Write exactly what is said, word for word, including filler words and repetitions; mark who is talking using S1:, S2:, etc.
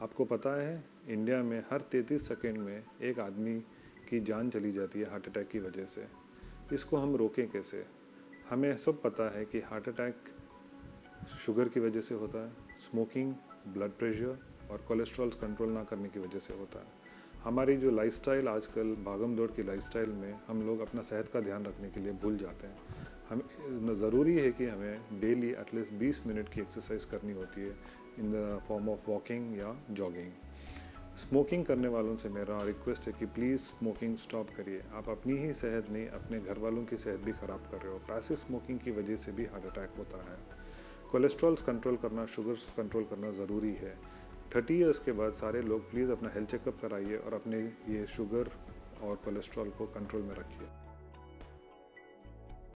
S1: आपको पता है इंडिया में हर तैंतीस सेकंड में एक आदमी की जान चली जाती है हार्ट अटैक की वजह से। इसको हम रोकें कैसे? हमें सब पता है कि हार्ट अटैक शुगर की वजह से होता है, स्मोकिंग, ब्लड प्रेशर और कोलेस्ट्रॉल कंट्रोल ना करने की वजह से होता है। हमारी जो लाइफस्टाइल आजकल भागम दौड़ की लाइफस्टाइल में हम लोग अपना सेहत का ध्यान रखने के लिए भूल जाते हैं। हम ज़रूरी है कि हमें डेली एटलीस्ट बीस मिनट की एक्सरसाइज करनी होती है in the form of walking या जॉगिंग। स्मोकिंग करने वालों से मेरा रिक्वेस्ट है कि प्लीज़ स्मोकिंग स्टॉप करिए। आप अपनी ही सेहत नहीं, अपने घर वालों की सेहत भी ख़राब कर रहे हो। पैसिव स्मोकिंग की वजह से भी हार्ट अटैक होता है। कोलेस्ट्रॉल्स कंट्रोल करना, शुगर्स कंट्रोल करना ज़रूरी है। थर्टी इयर्स के बाद सारे लोग प्लीज़ अपना हेल्थ चेकअप कराइए और अपने ये शुगर और कोलेस्ट्रॉल को कंट्रोल में रखिए।